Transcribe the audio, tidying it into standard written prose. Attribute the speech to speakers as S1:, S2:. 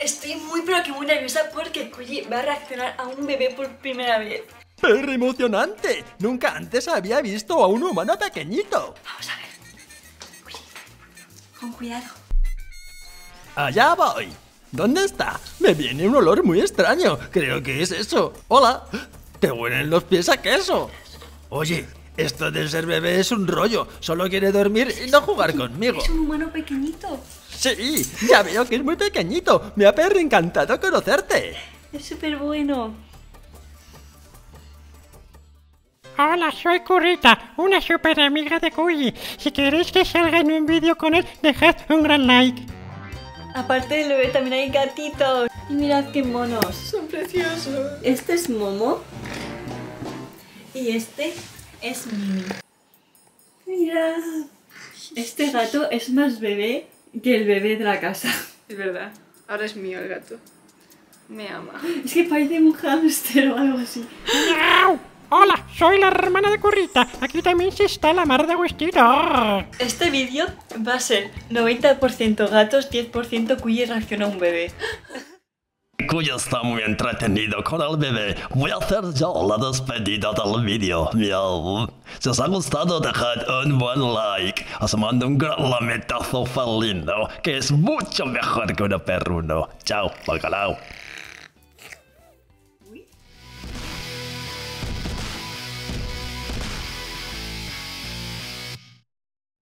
S1: Estoy muy pero que muy nerviosa porque Cuyi va a reaccionar a un bebé por primera vez.
S2: ¡Pero emocionante! Nunca antes había visto a un humano pequeñito.
S1: Vamos a ver. Uy, con cuidado.
S2: Allá voy. ¿Dónde está? Me viene un olor muy extraño. Creo que es eso. Hola. ¿Te huelen los pies a queso? Oye, esto de ser bebé es un rollo. Solo quiere dormir y no jugar conmigo.
S1: Es un humano pequeñito.
S2: Sí, ya veo que es muy pequeñito. Me ha encantado conocerte.
S1: Es súper bueno.
S3: Hola, soy Currita, una super amiga de Cuyi. Si queréis que salga en un vídeo con él, dejad un gran like.
S1: Aparte del bebé también hay gatitos. Y mirad qué monos. Son preciosos. Este es Momo. Y este es Mimi. Mirad. Este gato es más bebé que el bebé de la casa.
S4: Es verdad, ahora es mío el gato. Me ama.
S1: Es que parece un hámster o algo así.
S3: ¡Miau! Hola, soy la hermana de Currita. Aquí también se está la mar de Agustino.
S1: Este vídeo va a ser 90% gatos, 10% Cuyi reacciona a un bebé.
S2: Cuyo está muy entretenido con el bebé. Voy a hacer yo la despedida del vídeo. Miau. Si os ha gustado, dejad un buen like. Os mando un gran lametazo felino, que es mucho mejor que un perruno. Chao, bacalao.